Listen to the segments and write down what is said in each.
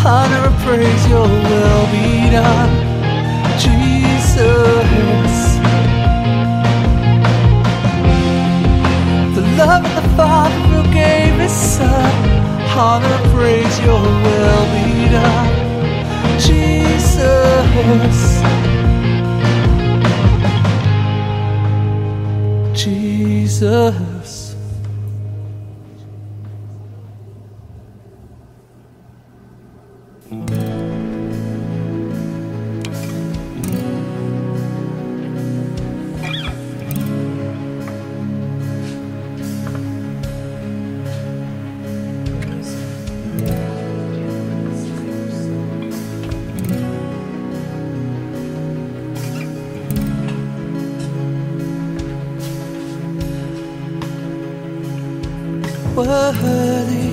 honor and praise, your will be done, Jesus. The love of the Father who gave His Son, honor and praise, your will be done, Jesus. Jesus. Worthy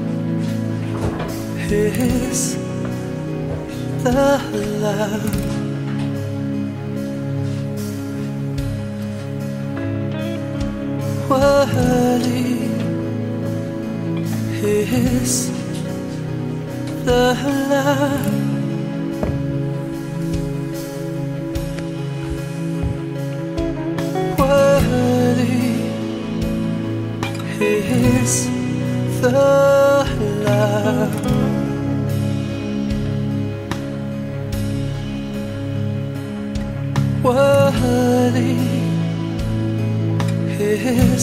is the Lamb. Worthy is the Lamb. Worthy is the Lamb. Worthy is.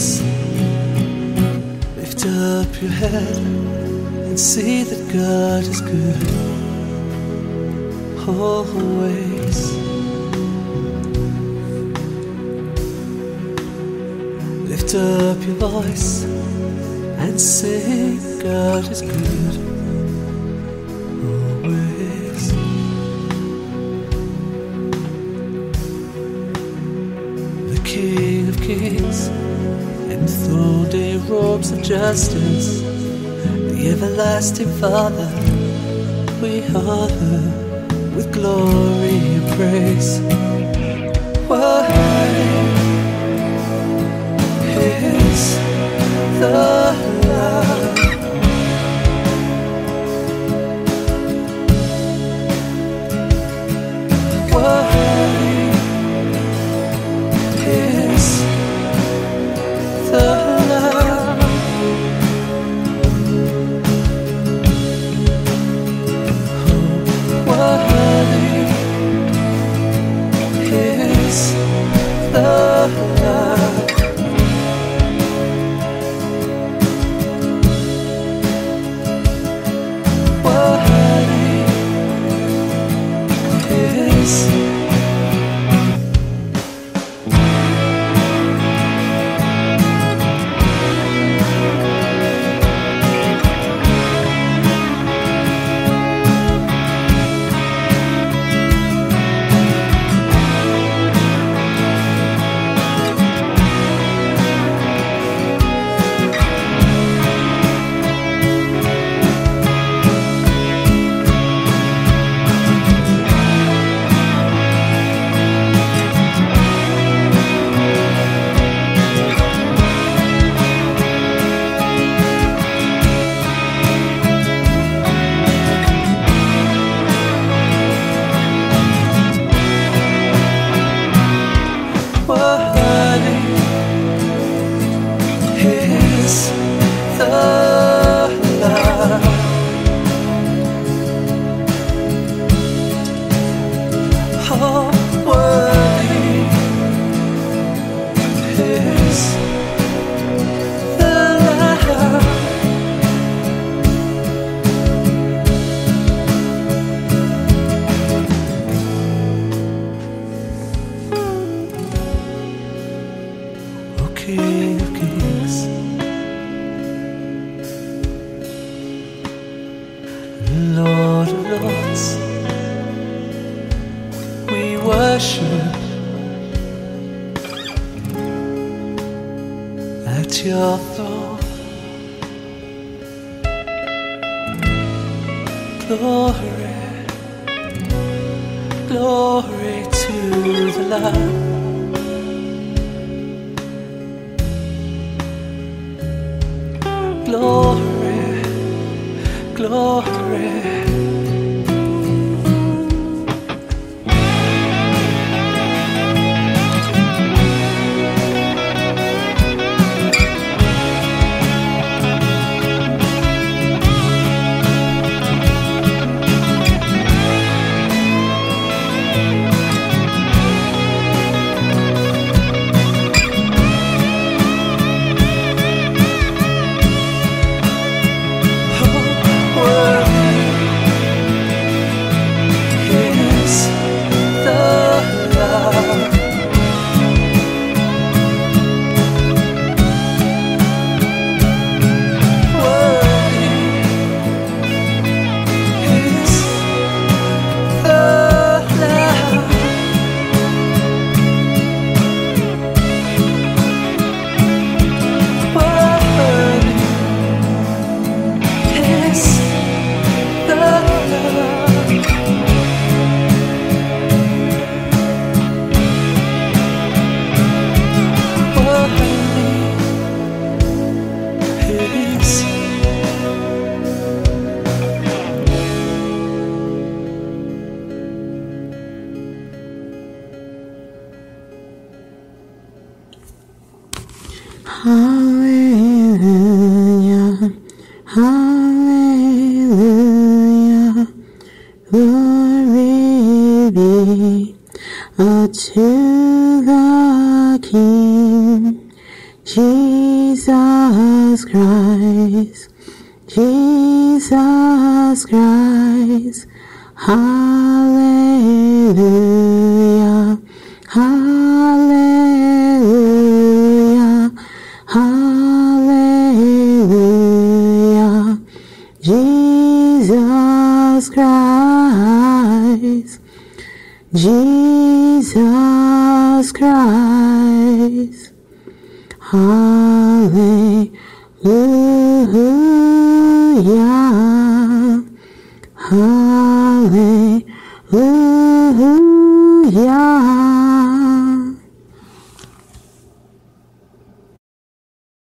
Lift up your head and see that God is good always. Lift up your voice and sing, God is good always. The King of Kings enthroned in robes of justice, the everlasting Father we honor with glory and praise. Worthy is the Lamb. Worthy is the Lamb. Worthy is the Lamb. King of Kings, Lord of Lords, we worship at your throne. Glory, glory to the Lamb. Glory, glory. Hallelujah, hallelujah, glory be unto the King, Jesus Christ, Jesus Christ. Hallelujah, hallelujah, hallelujah, Jesus Christ, Jesus Christ. Hallelujah.